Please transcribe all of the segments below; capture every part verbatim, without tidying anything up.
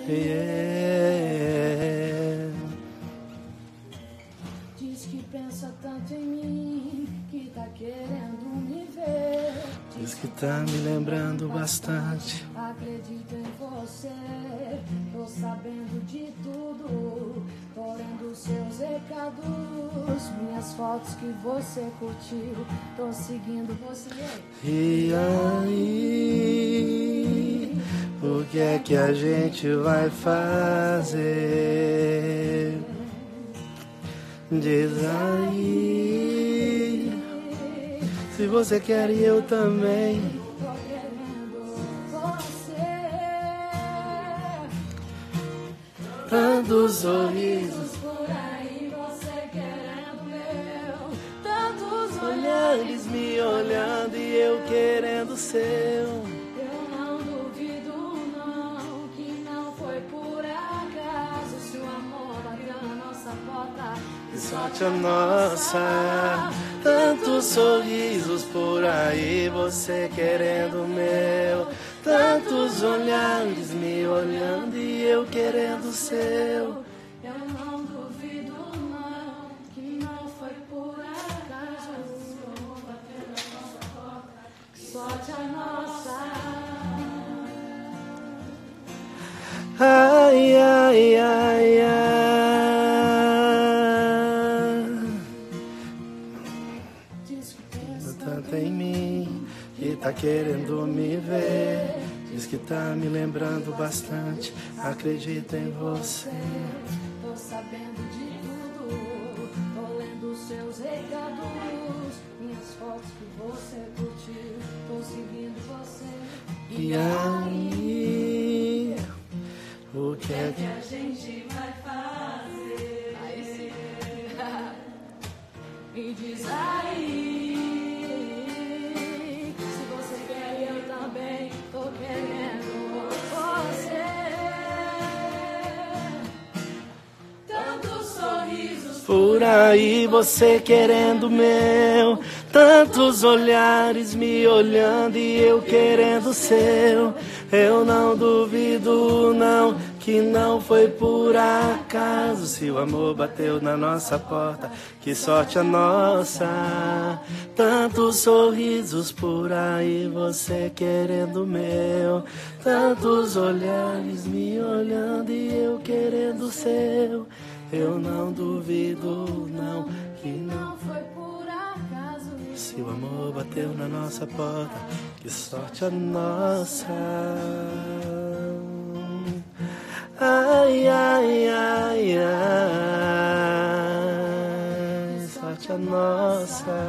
Yeah. Diz que pensa tanto em mim, que tá querendo me ver. Diz que tá me lembrando bastante. Acredito em você, tô sabendo de tudo. Tô lendo seus recados, minhas fotos que você curtiu. Tô seguindo você. E aí, o que é que a gente vai fazer? Diz aí, se você quer e eu também. Tô querendo você. Tantos sorrisos, Por aí você querendo meu. Tantos olhares me olhando e eu querendo seu. Eu não duvido não, que não foi por acaso. Se o amor bateu na nossa porta, Que sorte a nossa. Tantos sorrisos por aí, você querendo o meu. Tantos olhares me olhando e eu querendo o seu. eu não duvido não, que não foi por acaso. Se o amor bateu na nossa porta, que sorte a nossa. Ai, ai, ai, ai. Diz que pensa Tanto em mim, que tá querendo me ver. Diz que tá me lembrando bastante. Acredito em você. tô sabendo de tudo. Tô lendo seus recados, minhas fotos que você curtiu. Tô seguindo você. E aí, o que é que a gente vai fazer? Aí sim. Me diz aí, se você quer eu também tô querendo você. Tantos sorrisos por aí você querendo o meu, tantos olhares me olhando e eu querendo o seu. Eu não duvido não, que não foi por acaso. Se o amor bateu na nossa porta, que sorte a nossa. Tantos sorrisos por aí, você querendo o meu, tantos olhares me olhando e eu querendo o seu. Eu não duvido não, que não não foi por acaso. se o amor bateu na nossa porta, que sorte a nossa. Ai, ai, ai, ai, sorte a nossa.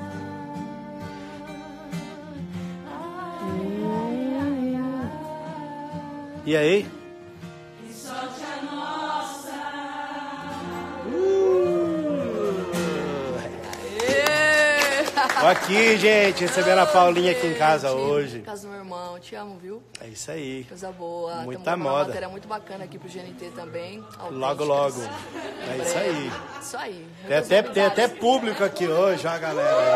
E aí? Sorte a nossa. Tô aqui, gente, recebendo a Paulinha aqui em casa hoje. Casa do meu irmão, te amo, viu? É isso aí. Coisa boa. Muita Tamo uma moda. matéria muito bacana aqui pro G N T também. Logo, Autênticas. logo. É isso aí. Isso aí. Tem até, Muitas tem até novidades. público aqui hoje, ó, a galera aí,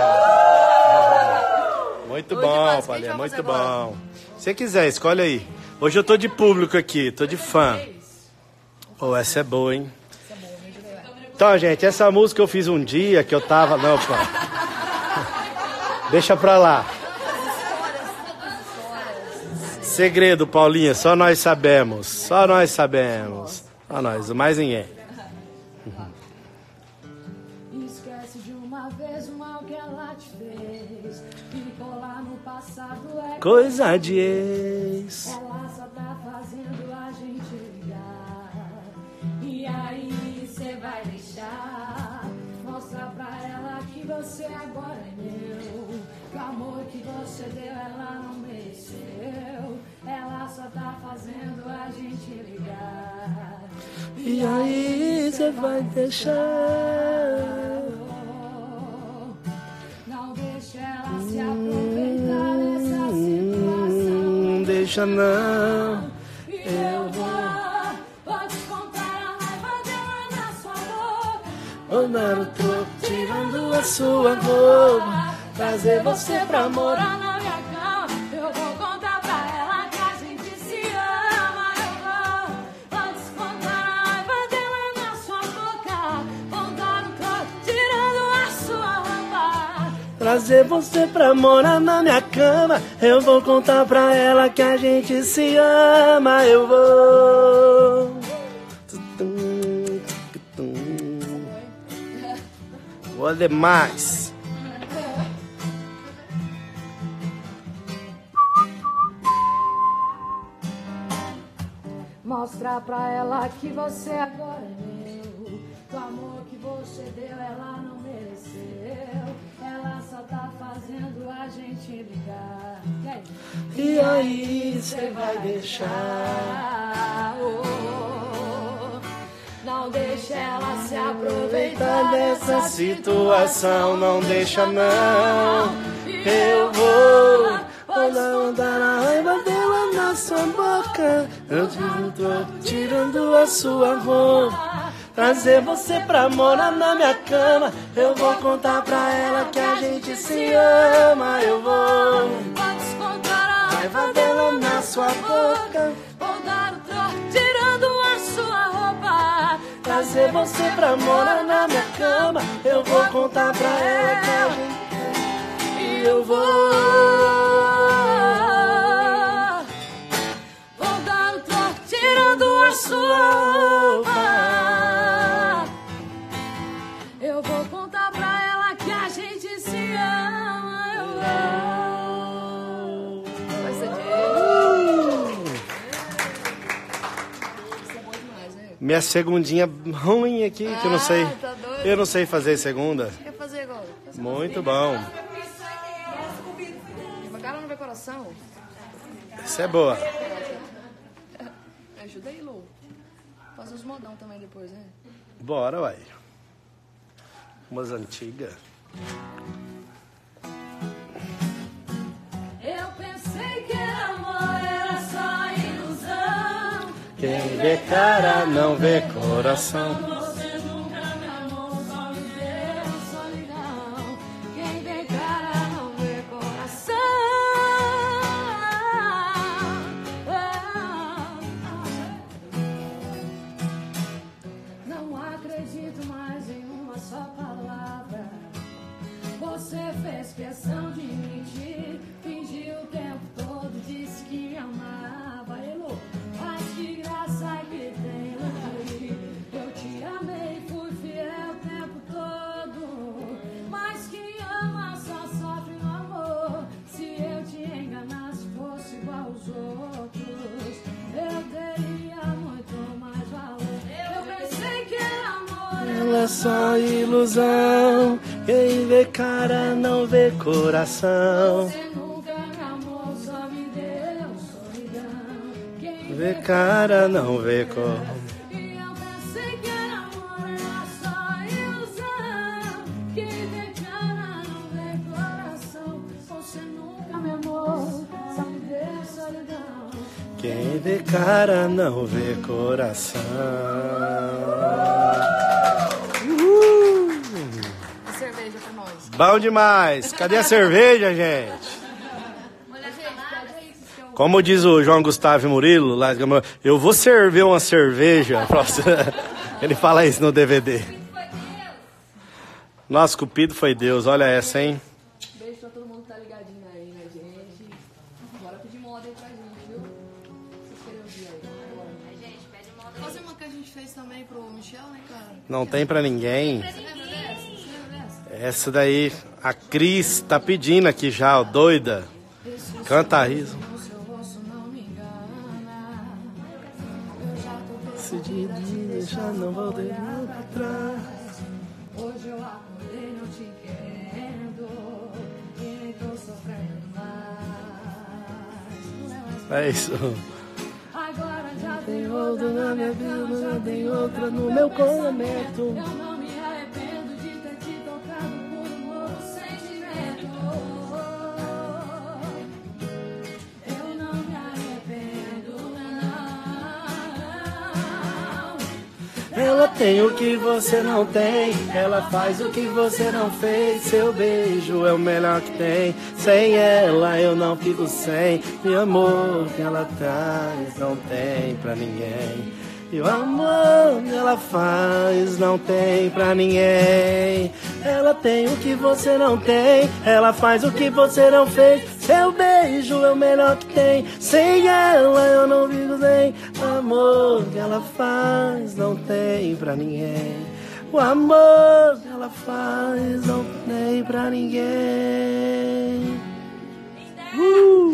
ó. Muito Oi, bom, demais. Quem Paulinha, vai muito fazer agora? bom. Se você quiser, escolhe aí. Hoje eu tô de público aqui, tô de fã. Pô, essa é boa, hein? Então, gente, essa música eu fiz um dia que eu tava... Não, pô. Deixa pra lá. Segredo, Paulinha, só nós sabemos. Só nós sabemos. Só nós, mais ninguém. Esquece de uma vez o mal que ela te fez. Ficou lá no passado, é Coisa de ex. ela só tá fazendo a gente ligar. E aí cê vai deixar mostrar pra ela que você agora é meu. Que o amor que você deu ela não mereceu. Ela só tá fazendo a gente ligar. E aí você vai deixar. Não deixa ela se aproveitar dessa situação. Não deixa não. Eu vou, vou te contar a raiva dela na sua boca. Andando troco, tirando a sua roupa. Trazer você pra morar. Morar na minha cama. Eu vou contar pra ela que a gente se ama. Eu vou, trazer você pra morar na minha cama. Eu vou contar pra ela que a gente se ama. Eu vou. Vou demais. Mostrar pra ela que você agora é meu. Do amor que você deu, ela não mereceu. Ela só tá fazendo a gente brigar. E aí? E aí, cê vai deixar? Oh, não deixa ela se aproveitar Dessa situação, não deixa não. Eu vou. Vou dar a raiva dela na sua boca. Eu tô tirando a sua roupa. Trazer você pra morar na minha cama. Eu vou contar pra ela que a gente se ama. Eu vou descontar a raiva dela na sua boca. Vou dar o troco tirando a sua roupa. Trazer você pra morar na minha cama. Eu vou contar pra ela que a gente. E eu vou. Vou dar o troco tirando a sua roupa. Eu vou contar pra ela que a gente se ama. Eu vou. Vai ser de... Isso é bom demais, né? Minha segundinha ruim aqui, que eu não sei. tá doido. Eu não sei fazer segunda. O que quer fazer agora? Fazer Muito bom. devagar no meu coração. Isso é boa. Ajuda aí, Lu. Faz uns modão também depois, né? Bora, uai. Umas antigas. Eu pensei que amor era só ilusão. Quem vê cara não vê coração. Você nunca me amou, só me deu solidão. Quem vê cara não vê coração. Não acredito mais em uma só palavra. Você fez questão de mentir, fingiu o tempo todo, disse que amava. Elô, mas que graça que tem, Luí. Eu te amei, fui fiel o tempo todo. Mas quem ama só sofre no amor. Se eu te enganasse, fosse igual aos outros, eu teria muito mais valor. Eu pensei que era amor. Ela é só ilusão. Quem vê cara não vê coração. Você nunca me amou, só me deu solidão. Quem Vê cara não vê coração. E eu pensei que era amor, era só ilusão. Quem vê cara não vê coração. Você nunca me amou, só me deu solidão. Quem vê cara não vê coração. E cerveja pra nós. Bom demais. Cadê a cerveja, gente? Como diz o João Gustavo Murilo, lá, eu vou servir uma cerveja pra você. Ele fala isso no D V D. Nosso cupido foi Deus, olha essa, hein? Beijo pra todo mundo que tá ligadinho aí, né, gente? Bora pedir moda aí pra gente, viu? Vocês querem ouvir aí? Bora. Gente, pede moda. Fazer uma que a gente fez também pro Michel, né, cara? Não tem pra ninguém. Você lembra dessa? Você lembra dessa? Essa daí, a Cris tá pedindo aqui já, ó, doida. Canta riso. O seu rosto não me engana. Eu já tô Decidido, já não vou olhar pra trás. Hoje eu acordei não te querendo e nem tô sofrendo mais. Não é mais É isso. agora já tem Outra outra na minha vida, já tem outra no meu colamento. Eu não me arrependo de ter te tocado por um novo sentimento. Eu não me arrependo, não. Ela tem o que você não tem, ela faz o que você não fez. Seu beijo é o melhor que tem. Sem ela eu não fico sem. Meu amor que ela traz não tem pra ninguém. E o amor que ela faz não tem pra ninguém. Ela tem o que você não tem, ela faz o que você não fez. Seu beijo é o melhor que tem, sem ela eu não vivo bem. O amor que ela faz não tem pra ninguém. O amor que ela faz não tem pra ninguém. Uh!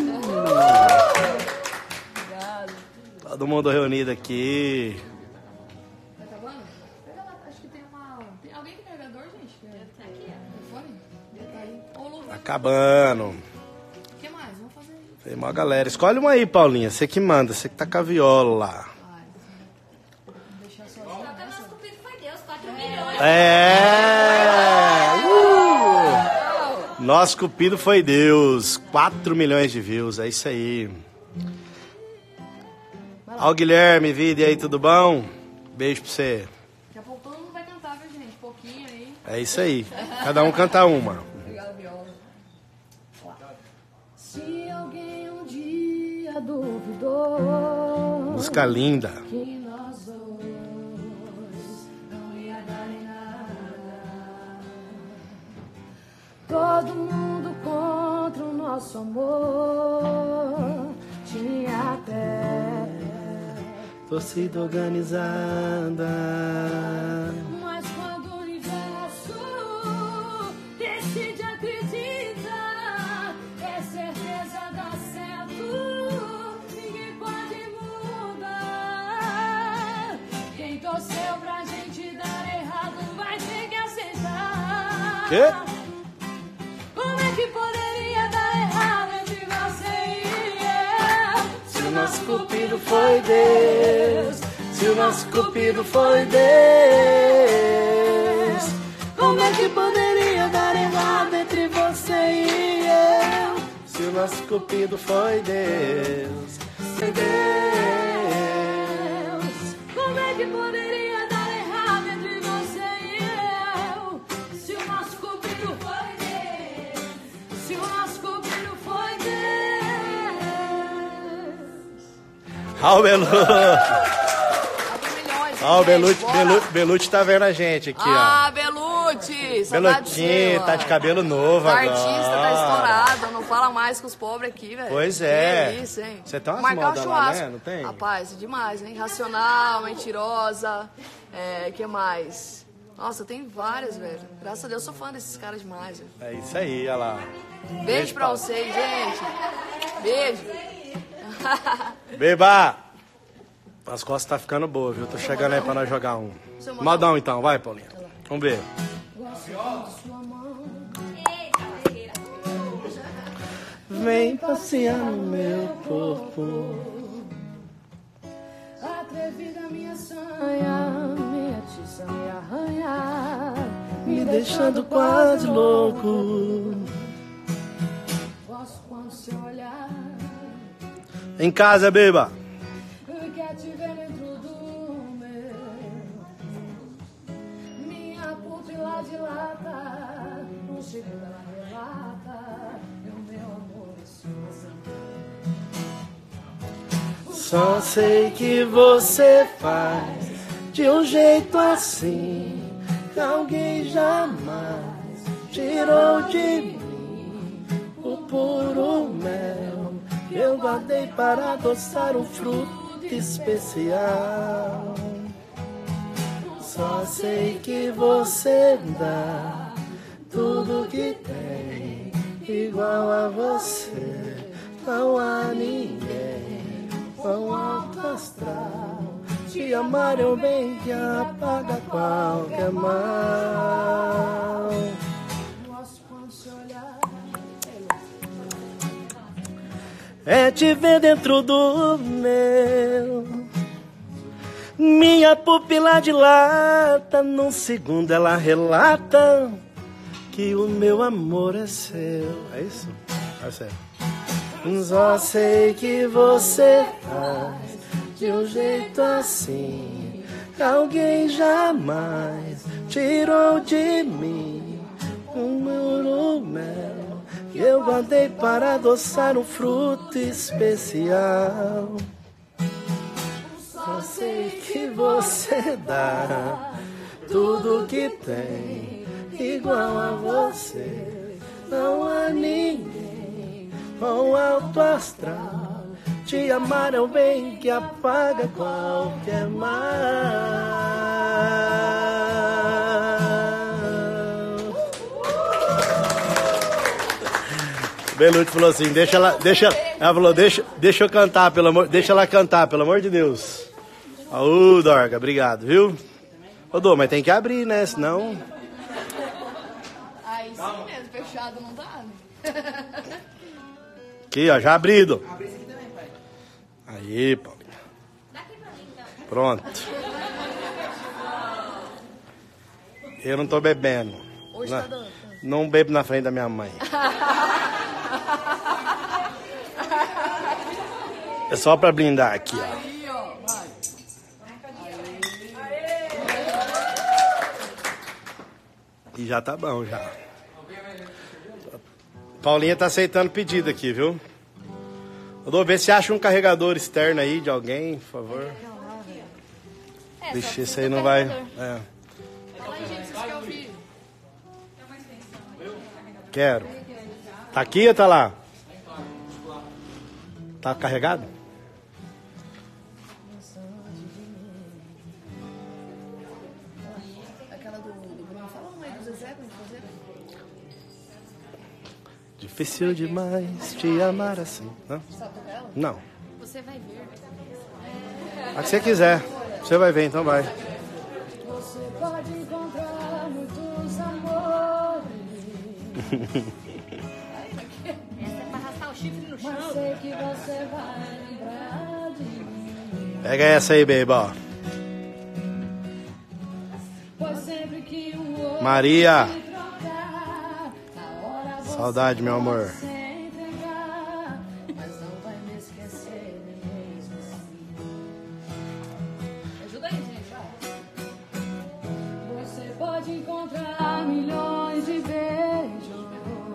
Obrigado. Todo mundo reunido aqui. Tá acabando? Pega lá, acho que tem uma... Tem alguém tem carregador, gente? Tá aqui, ó. Telefone? Tá aí. Ô, Lu, Tá acabando. o que mais? Vamos fazer aí. Tem uma galera. Escolhe uma aí, Paulinha. Você que manda, você que tá com a viola lá. Ai, vou deixar só... Até nosso cupido foi Deus, quatro milhões. É! Uh! Nosso cupido foi Deus. quatro milhões de views, é isso aí. Ó o Guilherme, vida, e aí, tudo bom? Beijo pra você. Daqui a pouco todo mundo vai cantar, viu, gente? Pouquinho aí. É isso aí. Cada um canta uma. Obrigado, Viola. Se alguém um dia duvidou Música linda. que nós dois não ia dar em nada, todo mundo contra o nosso amor, tinha até Torcida organizada. mas quando o universo decide acreditar, é certeza dá certo, ninguém pode mudar. Quem torceu pra gente dar errado vai ter que aceitar. Quê? Como é que poderia dar errado entre você e eu? Se o nosso cupido foi Deus, se o nosso cupido foi Deus, como é que poderia dar errado entre você e eu? Se o nosso cupido foi Deus, foi Deus. Como é que poderia dar errado entre você e eu? Se o nosso cupido foi Deus, se o nosso cupido foi Deus. Ó o Belucci, quatro milhões. ó o gente, Belucci, bora. Belucci, Belucci tá vendo a gente aqui, Ah, ó. Belucci! Saudade de você, Belucci, mano. tá de cabelo novo O agora. artista tá estourado, não fala mais com os pobres aqui, velho. Pois é. Que isso, hein? Você tem umas Marcar um modas lá, churrasco. né? Não tem? Rapaz, demais, hein? Racional, mentirosa, é, que mais? Nossa, tem várias, velho. Graças a Deus, eu sou fã desses caras demais, velho. É isso aí, olha lá. Beijo, Beijo, pra Paulo. vocês, gente. Beijo. Beba! As costas tá ficando boas, viu? Tô chegando aí pra nós jogar um. Seu modão. Modão então, vai, Paulinha. Vamos ver. Vem passear no meu corpo. Atrevida minha sonha, me atiça, me arranha, Me deixando quase louco. Gosto quando seu olhar Em casa, beba. quer te ver dentro do meu. Minha pupila dilata, um segundo ela relata, e o meu amor é sua. Só sei que você faz de um jeito assim que alguém jamais tirou de mim o puro mel que eu guardei para adoçar um fruto especial. Só sei que você dá tudo que tem, igual a você não há ninguém tão alto astral. Te amar é um bem que apaga qualquer mal. Gosto quando seu olhar É te ver dentro do meu. Minha pupila dilata, num segundo ela relata que o meu amor é seu. É isso? É sério. Só sei que você faz de um jeito assim que alguém jamais tirou de mim um muro mel que eu guardei para adoçar um fruto especial. Só sei que você dá tudo que tem, igual a você. Não há ninguém com alto astral. Te amar é o bem que apaga qualquer mal. Belucci falou assim, deixa ela, deixa, ela falou, deixa, deixa eu cantar, pelo amor, deixa ela cantar, pelo amor de Deus. Ô, Dorga, obrigado, viu? Ô, Dô, mas tem que abrir, né, senão... Aí sim mesmo, fechado não dá, né? Aqui, ó, já abrido. Aí, Paulinha. Pronto. Eu não tô bebendo. Hoje não, tá dando. Não bebo na frente da minha mãe. É só pra blindar aqui, ó. Aí, ó, vai. E já tá bom, já. Paulinha tá aceitando pedido aqui, viu? Eu vou ver se acha um carregador externo aí de alguém, por favor. É, Vixe, isso aí não vai... É. Fala aí, gente, vocês querem ouvir? Quero. Tá aqui ou tá lá? Tá carregado? Aquela do, do Bruno. Fala uma aí do Zezé pra gente fazer. Difícil demais te amar assim. Hã? Sabe tocar ela? Não. Você vai ver. A que você quiser. Você vai ver, então vai. Você pode encontrar muitos amores. Essa é pra arrastar o chifre no chão. Mas sei que você vai lembrar de mim. Pega essa aí, baby, ó. Pois sempre que um outro Maria. se trocar, na hora você Saudade, meu amor. se entregar, mas não vai me esquecer nem mesmo assim. Ajuda aí, gente, vai. Você pode encontrar milhões de beijos,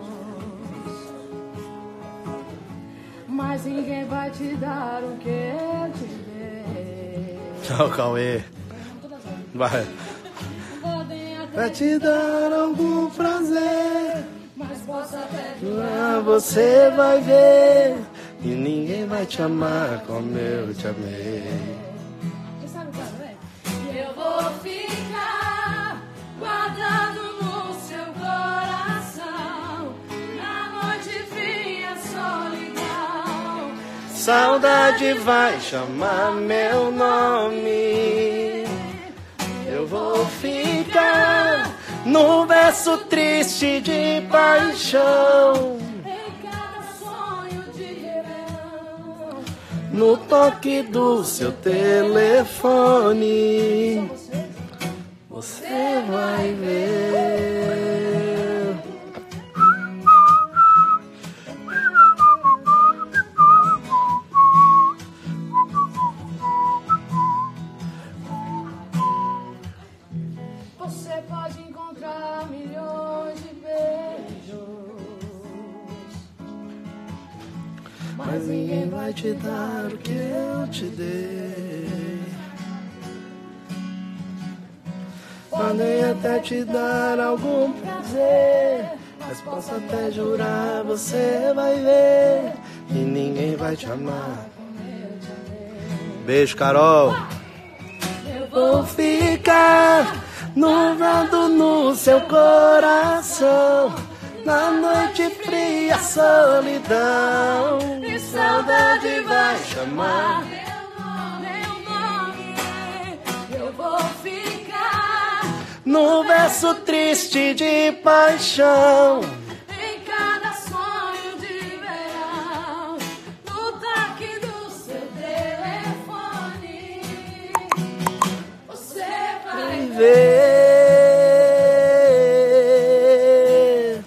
mas ninguém vai te dar o que eu te dei. Tchau, Cauê. Vai. Podem até Pra te dar algum prazer, mas posso até ah, você vai ver. E ninguém vai te amar como eu te amei. Você sabe o cara, né? Eu vou ficar guardado no seu coração, na noite fria, solidão. Saudade vai chamar meu nome. Eu vou ficar no verso triste de paixão, Em cada sonho de verão. no toque do seu telefone. Você vai ver. Você pode encontrar milhões de beijos, Mas ninguém vai te dar o que eu te dei. Podem até te dar algum prazer, mas posso até jurar, você vai ver. E ninguém vai te amar. Beijo, Carol. eu Vou ficar nublado no seu coração, na noite fria, solidão. E saudade vai chamar. meu nome, eu vou ficar No verso triste de paixão, em cada sonho de verão, no toque do seu telefone. Você vai ver. ver.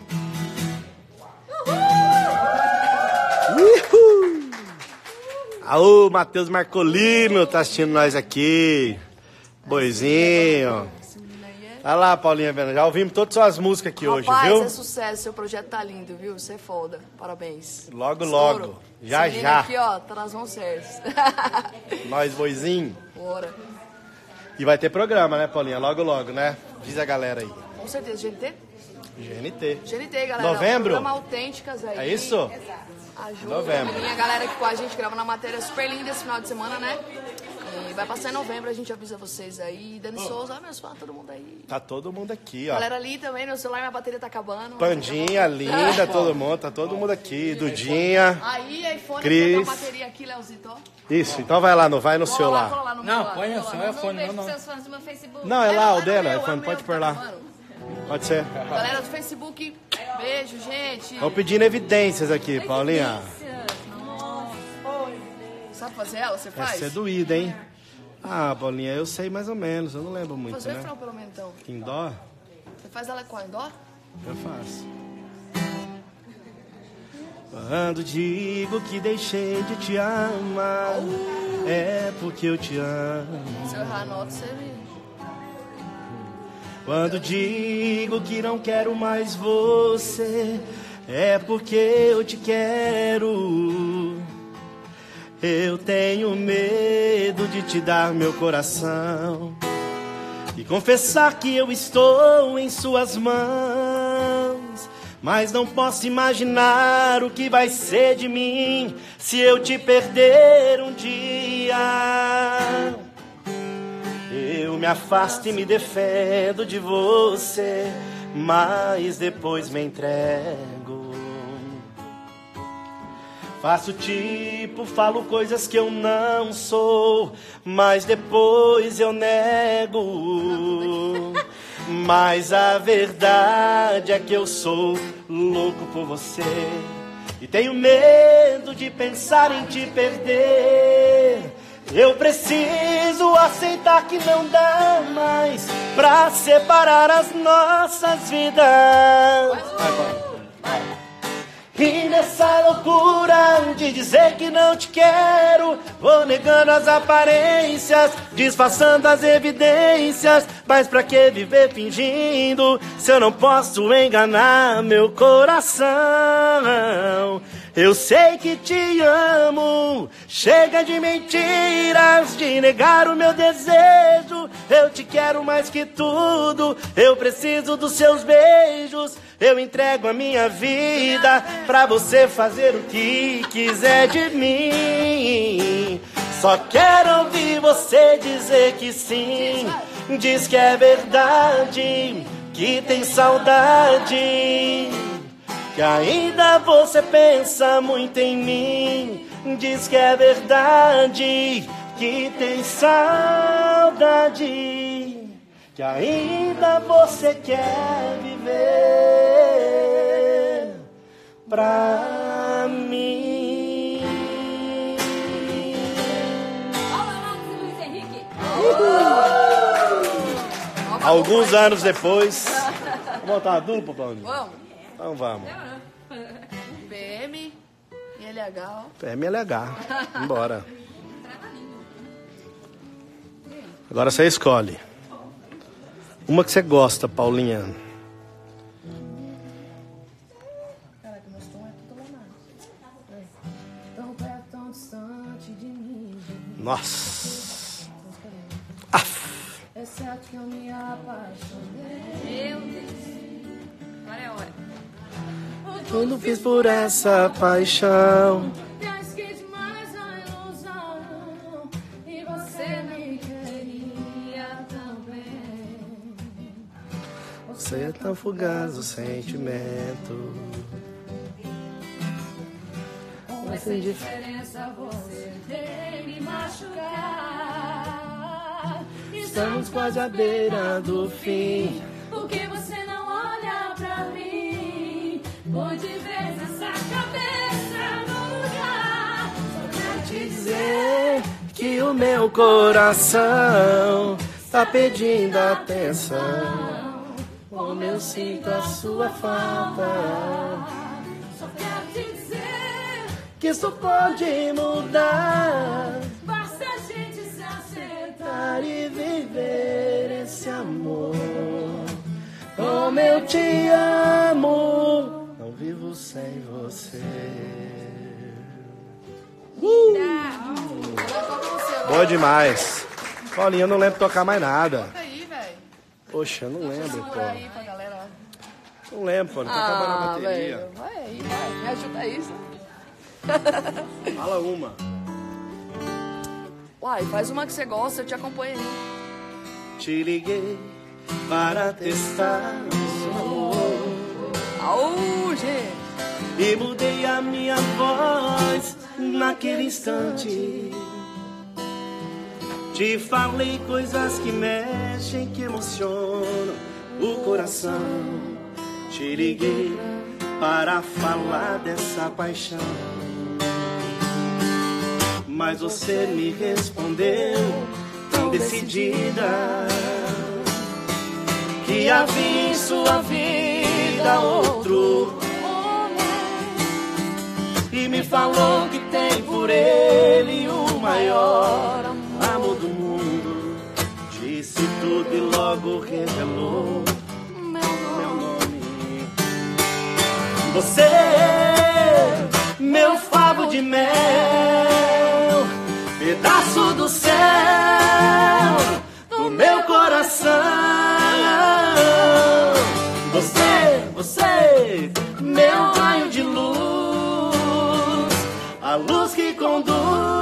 Uhul. Aô, Matheus Marcolino tá assistindo nós aqui. Boizinho. Olha lá, Paulinha Bena, já ouvimos todas as suas músicas aqui hoje, Rapaz, viu? é sucesso, seu projeto tá lindo, viu? Você é foda, parabéns. Logo, Estouro. logo. Já, Esse menino já. aqui, ó, tá nas mãos certas. Nós, Boizinho. Bora. E vai ter programa, né, Paulinha? Logo, logo, né? Diz a galera aí. Com certeza, G N T? G N T. G N T, galera. Novembro? Programa Autênticas aí. É isso? Exato. Ajuda. Novembro. A galera aqui com a gente gravando uma matéria super linda esse final de semana, né? E vai passar em novembro, a gente avisa vocês aí. Dani oh. Souza, meus fãs, todo mundo aí. Tá todo mundo aqui, ó. Galera ali também, meu celular, minha bateria tá acabando. Pandinha, linda, todo mundo, tá todo mundo aqui. Dudinha. Aí, iPhone, Cris. tem uma bateria aqui, Leozito. Isso, então vai lá, no, vai no cola seu lá. lá. Cola lá no não, meu põe o seu iPhone, não, não. Seus fãs do meu Facebook. Não, é lá, o é dela, meu, iPhone, é pode meu, pôr lá. mano. Pode ser. Galera do Facebook, beijo, gente. Vou pedindo evidências aqui, Paulinha. Sabe fazer ela? Você faz? Essa é doída, hein? Ah, Paulinha, eu sei mais ou menos, eu não lembro muito, Fazer o né? refrão, pelo menos, então. Em dó? Você faz ela com em dó? Eu faço. Quando digo que deixei de te amar, uh! é porque eu te amo. Se eu errar a nota, você me... Quando digo que não quero mais você, é porque eu te quero. Eu tenho medo de te dar meu coração e confessar que eu estou em suas mãos. Mas não posso imaginar o que vai ser de mim se eu te perder um dia. Eu me afasto e me defendo de você, mas depois me entrego. Faço tipo, falo coisas que eu não sou, mas depois eu nego. Mas a verdade é que eu sou louco por você e tenho medo de pensar em te perder. Eu preciso aceitar que não dá mais pra separar as nossas vidas. Vai, vai. E nessa loucura de dizer que não te quero, vou negando as aparências, disfarçando as evidências. Mas pra que viver fingindo se eu não posso enganar meu coração? Eu sei que te amo, chega de mentiras, de negar o meu desejo. Eu te quero mais que tudo, eu preciso dos seus beijos. Eu entrego a minha vida pra você fazer o que quiser de mim. Só quero ouvir você dizer que sim. Diz que é verdade, que tem saudade, que ainda você pensa muito em mim. Diz que é verdade, que tem saudade, que ainda você quer viver pra mim. Olá, Luiz Henrique. Alguns anos depois, vamos voltar a dupla, Paulinho? Vamos. Então vamos. P M e L H. P M L H. Bora. Agora você escolhe. Uma que você gosta, Paulinha. Caraca, meu som é tudo lá. Tão perto, tão distante de mim. Nossa. É certo que eu me apaixonei. Meu Deus. Agora é a hora. Tudo fiz por essa paixão. Pesquei demais a ilusão. E você me queria também. Você é tão fugaz o sentimento. Com essa diferença você tem me machucar. Estamos quase à beira do fim. Por que você não olha pra mim? Onde vês essa cabeça no lugar? Só quero te Dizer que o meu coração tá pedindo atenção. Como eu sinto a sua falta. Só quero te dizer Que isso pode mudar. basta a gente se acertar. E viver esse amor. Como eu te amo. Não vivo sem você. Uh! Boa demais. Paulinho, eu não lembro tocar mais nada. Toca aí, velho. Poxa, eu não lembro, Segura pô. aí pra galera. Não lembro, pô. Não tô acabando a Ah, bateria. velho. Vai aí, vai. Me ajuda aí, isso. Fala uma. Uai, faz uma que você gosta, eu te acompanho aí. Te liguei para testar o seu amor. Aô, gente. E mudei a minha voz naquele instante. Te falei coisas que mexem, que emocionam o coração. Te liguei para falar dessa paixão. Mas você me respondeu tão decidida que havia em sua vida outro e me falou que tem por ele o maior amor do mundo. Disse tudo e logo revelou meu nome. Você, meu favo de mel, pedaço do céu, do meu coração. Você, você, meu raio de luz, a luz que conduz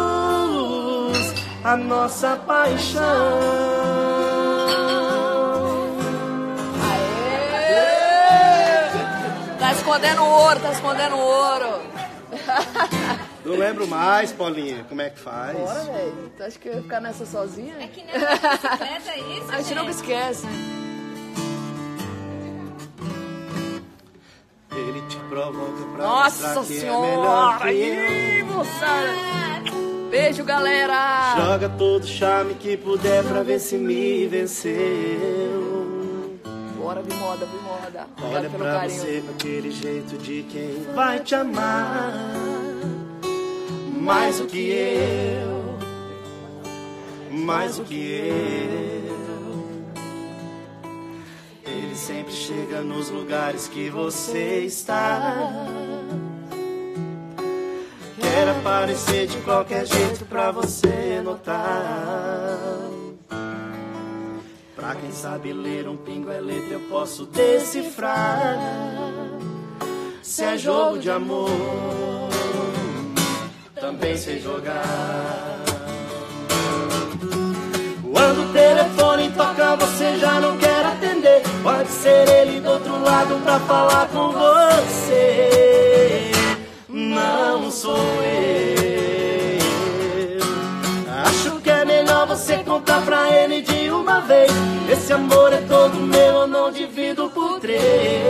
a nossa paixão. Aê! Tá escondendo ouro, tá escondendo ouro. Não lembro mais, Paulinha, como é que faz? Bora, velho. Tu acha que eu ia ficar nessa sozinha? É que nem uma bicicleta, é isso, A gente nunca esquece. Ele te provoca pra Nossa mostrar que senhora! é melhor que Ih, eu. moçada! Beijo, galera! Joga todo charme que puder pra ver se me venceu. Bora, Bimoda, Bimoda. Obrigado Olha pelo pra carinho. você com aquele jeito de quem vai te amar mais do que eu, mais do que eu. Ele sempre chega nos lugares que você está. Quer aparecer de qualquer jeito pra você notar. Pra quem sabe ler um pingo é letra, eu posso decifrar. Se é jogo de amor, também sei jogar. Quando o telefone toca, você já não quer atender. Pode ser ele do outro lado pra falar com você. Não sou eu. Acho que é melhor você contar pra ele de uma vez. Esse amor é todo meu, eu não divido por três.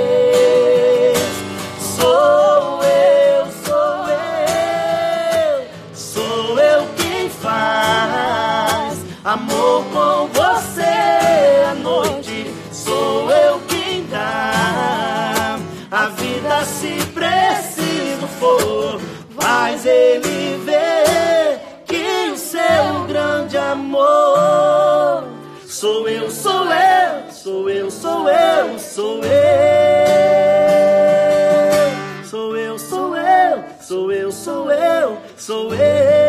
Sou eu, sou eu, sou eu quem faz amor com você à noite. Sou eu quem dá a vida se preciso for. Faz ele ver que o seu grande amor sou eu, sou eu, sou eu, sou eu, sou eu. Sou eu, sou eu, sou eu, sou eu, sou eu.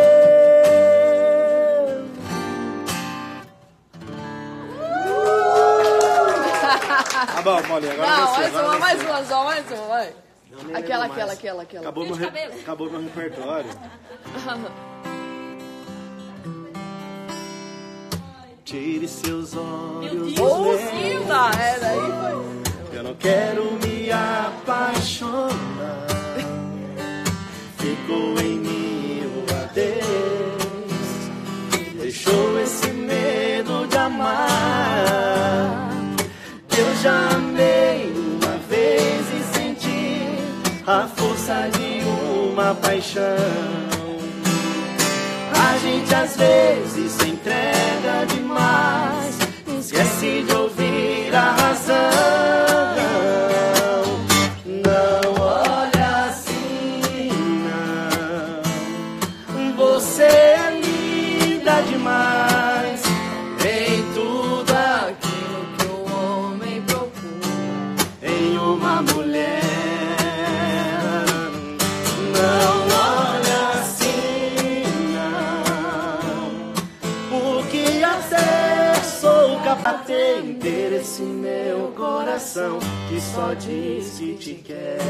Tá bom, Paulinha, agora Não, você. mais agora uma, você. mais uma, só mais uma, vai. Não, nem Aquela, lembro aquela, mais. aquela, aquela. Acabou meu, Fio de re... cabelo. Acabou meu repertório. Tire seus olhos dos Ô, meus. Silva! É, daí foi. Eu não quero me apaixonar. Ficou em mim o adeus. Deixou esse medo de amar. Eu já amei uma vez e senti a força de uma paixão. A gente às vezes se entrega demais, esquece de ouvir a razão. Não olha assim, não. Você é linda demais. Em tudo aquilo que o homem procura em uma mulher. Não olha assim, não. Porque nunca bater interesse em meu coração, que só diz que te quer.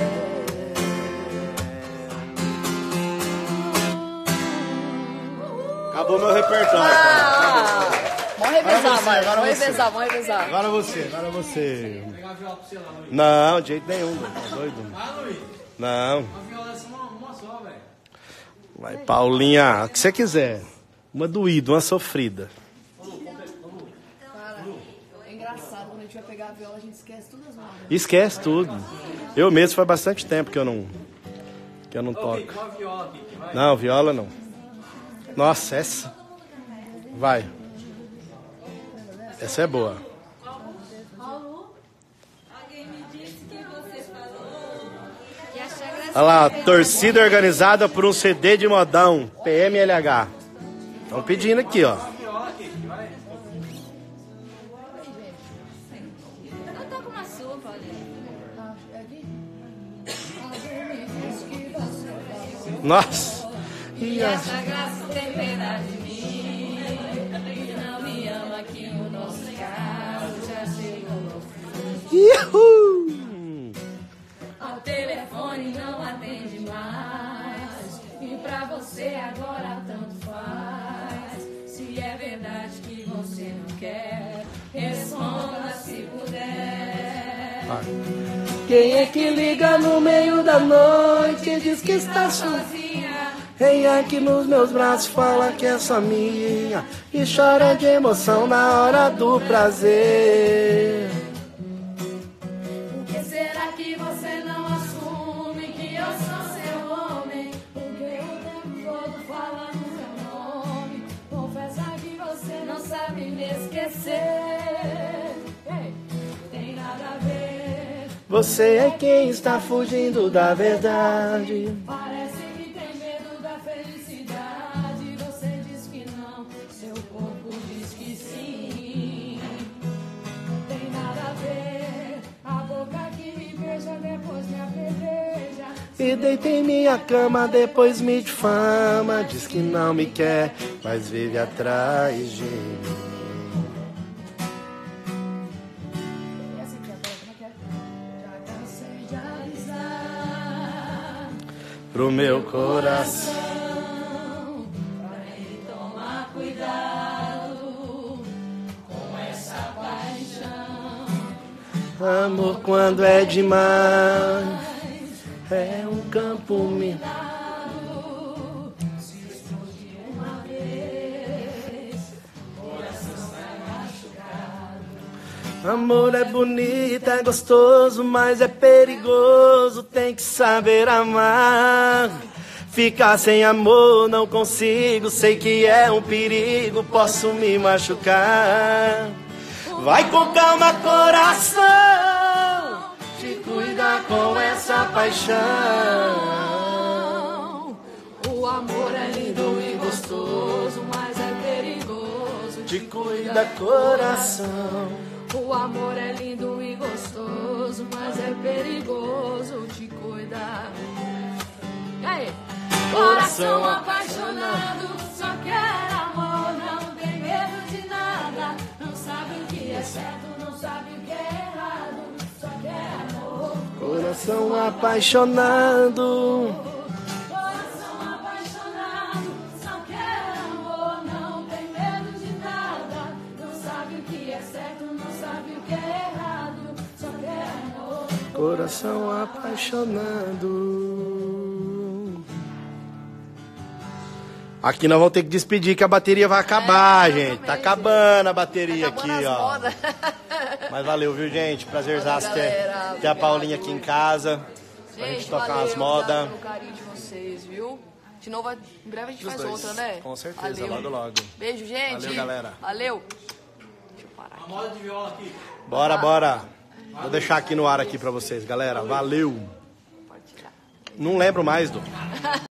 Acabou meu repertório. Ah, vamos revezar, vai. Agora Vamos você. revezar, vamos revezar. Agora você, agora você. Não, de jeito nenhum, tá doido? Não. Vai, Paulinha, o que você quiser. Uma doída, uma sofrida. Cara, é engraçado, quando a gente vai pegar a viola, a gente esquece todas as notas. Esquece tudo. Eu mesmo faz bastante tempo que eu não, que eu não toco. Não, viola não. Nossa, essa. Vai. Essa é boa. Olha lá, torcida organizada por um C D de modão, P M L H. Estão pedindo aqui, ó. Nossa. E essa graça tem pena de mim, e não me ama que o nosso caso já chegou no fim. Uhul. Ao telefone não atende mais, e pra você agora tanto faz. Se é verdade que você não quer, responda se puder. Vai. Quem é que liga no meio da noite e diz que está sozinha? Quem é que nos meus braços fala que é só minha e chora de emoção na hora do prazer? Por que será que você não assume que eu sou seu homem? Porque o tempo todo fala no seu nome. Confessa que você não sabe me esquecer. Ei, tem nada a ver. Você é quem está fugindo da verdade. Parece que tem medo da felicidade. Você diz que não, seu corpo diz que sim. Tem nada a ver. A boca que me beija depois me apedreja. E deita em minha cama, depois me difama. Diz que não me quer, mas vive atrás de mim. Já cansei de avisar Pro meu coração. pra ele tomar cuidado com essa paixão. Amor quando é demais é um campo minado. Se explodir uma vez, coração vai machucado. Amor é bonito, é gostoso, mas é perigoso. Tem que saber amar. Ficar sem amor não consigo. Sei que é um perigo, posso me machucar. Vai com calma, coração. Te cuida com essa paixão. O amor é lindo e gostoso, mas é perigoso. Te cuida, coração. O amor é lindo e gostoso, mas é perigoso. Te cuida. E aí? Coração apaixonado, só quer amor, não tem medo de nada. Não sabe o que é certo, não sabe o que é errado. Só quer amor. Coração apaixonado. Coração apaixonado, só quer amor, não tem medo de nada. Não sabe o que é certo, não sabe o que é errado. Só quer amor. Coração apaixonado. Aqui nós vamos ter que despedir que a bateria vai acabar, É, gente. Tá exatamente. acabando a bateria Acabando aqui, as ó. modas. Mas valeu, viu, gente? Prazerzaço Valeu, ter, galera. ter a Obrigado. Paulinha aqui em casa. Pra gente Gente, tocar valeu, umas modas. obrigado pelo carinho de vocês, viu? De novo, em breve a gente Dos faz dois. outra, né? Com certeza, Valeu. logo, logo. Beijo, gente. Valeu, galera. Valeu. Deixa eu parar aqui. Moda de viola aqui. Bora, bora. Vou deixar aqui no ar aqui pra vocês, galera. Valeu. Pode tirar. Não lembro mais, do.